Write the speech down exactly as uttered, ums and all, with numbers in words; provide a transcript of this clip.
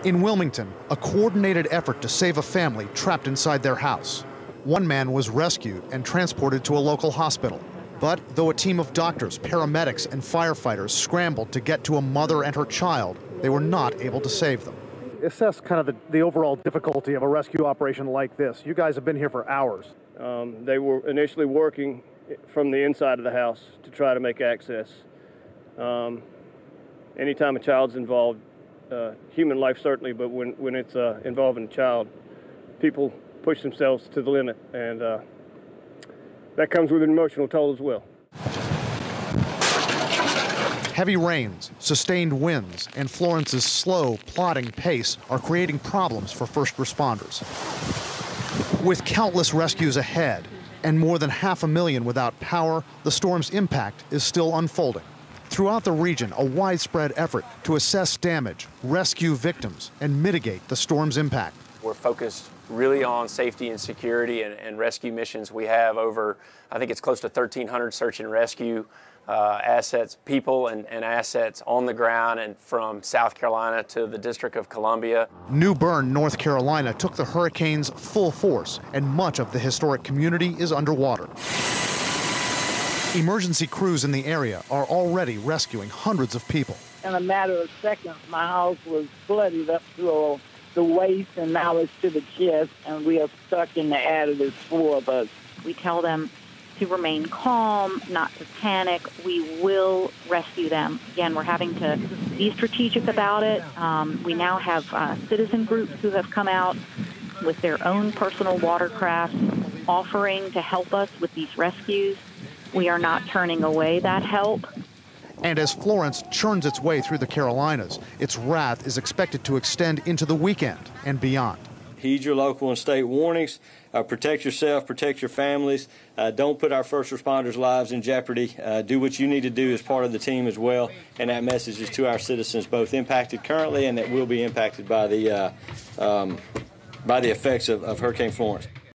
In Wilmington, a coordinated effort to save a family trapped inside their house. One man was rescued and transported to a local hospital. But though a team of doctors, paramedics, and firefighters scrambled to get to a mother and her child, they were not able to save them. Assess kind of the, the overall difficulty of a rescue operation like this. You guys have been here for hours. Um, they were initially working from the inside of the house to try to make access. Um, anytime a child's involved, uh, human life certainly, but when, when it's uh, involving a child, people push themselves to the limit, and uh, that comes with an emotional toll as well. Heavy rains, sustained winds, and Florence's slow, plodding pace are creating problems for first responders. With countless rescues ahead and more than half a million without power, the storm's impact is still unfolding. Throughout the region, a widespread effort to assess damage, rescue victims, and mitigate the storm's impact. We're focused really on safety and security and, and rescue missions. We have over, I think it's close to thirteen hundred search and rescue uh, assets, people and, and assets on the ground, and from South Carolina to the District of Columbia. New Bern, North Carolina took the hurricane's full force, and much of the historic community is underwater. Emergency crews in the area are already rescuing hundreds of people. In a matter of seconds, my house was flooded up to the waist, and now it's to the chest, and we are stuck in the attic. There's four of us. We tell them to remain calm, not to panic. We will rescue them. Again, we're having to be strategic about it. Um, we now have uh, citizen groups who have come out with their own personal watercraft offering to help us with these rescues. We are not turning away that help. And as Florence churns its way through the Carolinas, its wrath is expected to extend into the weekend and beyond. Heed your local and state warnings. Uh, protect yourself, protect your families. Uh, don't put our first responders' lives in jeopardy. Uh, do what you need to do as part of the team as well. And that message is to our citizens, both impacted currently and that will be impacted by the, uh, um, by the effects of, of Hurricane Florence.